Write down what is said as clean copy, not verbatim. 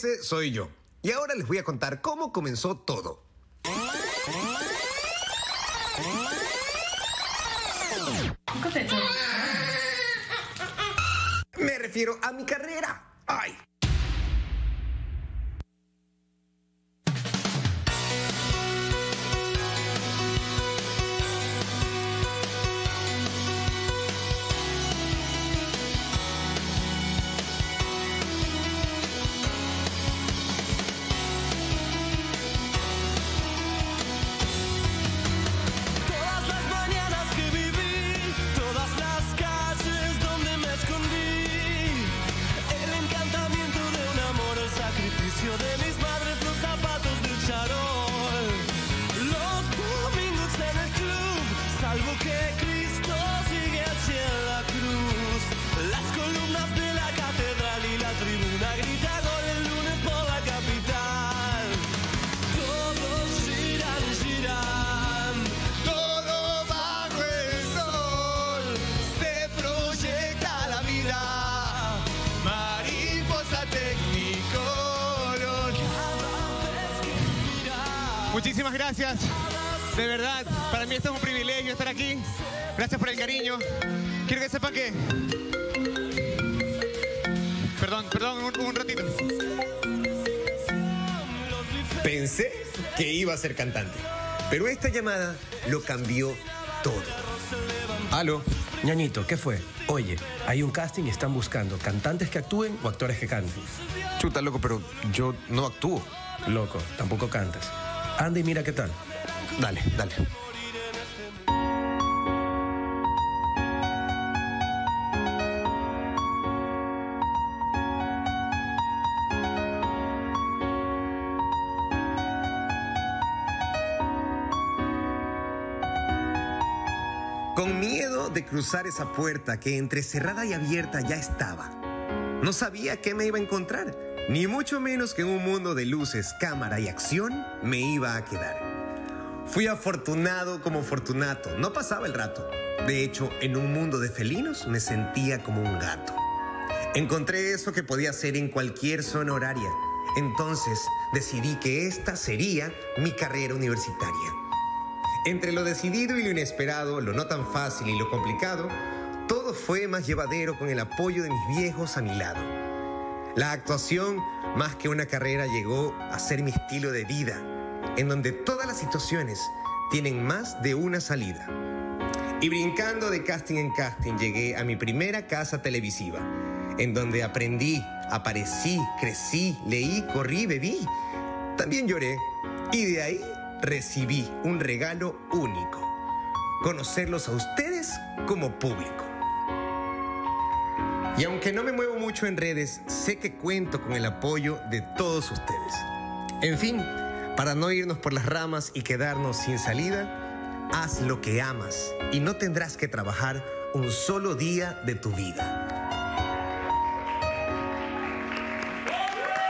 Ese soy yo. Y ahora les voy a contar cómo comenzó todo. Me refiero a mi carrera. ¡Ay! De mis madres, los zapatos de charol, los domingos en el club, salvo que Cristo sigue hacia la cruz. Las columnas de la catedral y la tribuna grita gol el lunes por la capital. Todos giran, giran, todo bajo el sol, se proyecta la vida, mariposa técnico. Muchísimas gracias, de verdad, para mí esto es un privilegio estar aquí, gracias por el cariño. Quiero que sepan que... Perdón, un ratito. Pensé que iba a ser cantante, pero esta llamada lo cambió todo. Aló. Ñañito, ¿qué fue? Oye, hay un casting y están buscando cantantes que actúen o actores que canten. Chuta, loco, pero yo no actúo. Loco, tampoco cantas. Anda y mira qué tal. Dale. Con miedo de cruzar esa puerta que entre cerrada y abierta ya estaba. No sabía qué me iba a encontrar, ni mucho menos que en un mundo de luces, cámara y acción me iba a quedar. Fui afortunado como Fortunato, no pasaba el rato. De hecho, en un mundo de felinos me sentía como un gato. Encontré eso que podía hacer en cualquier zona horaria. Entonces decidí que esta sería mi carrera universitaria. Entre lo decidido y lo inesperado, lo no tan fácil y lo complicado, todo fue más llevadero con el apoyo de mis viejos a mi lado. La actuación, más que una carrera, llegó a ser mi estilo de vida, en donde todas las situaciones tienen más de una salida. Y brincando de casting en casting, llegué a mi primera casa televisiva, en donde aprendí, aparecí, crecí, leí, corrí, bebí. También lloré, y de ahí recibí un regalo único: conocerlos a ustedes como público. Y aunque no me muevo mucho en redes, sé que cuento con el apoyo de todos ustedes. En fin, para no irnos por las ramas y quedarnos sin salida, haz lo que amas y no tendrás que trabajar un solo día de tu vida.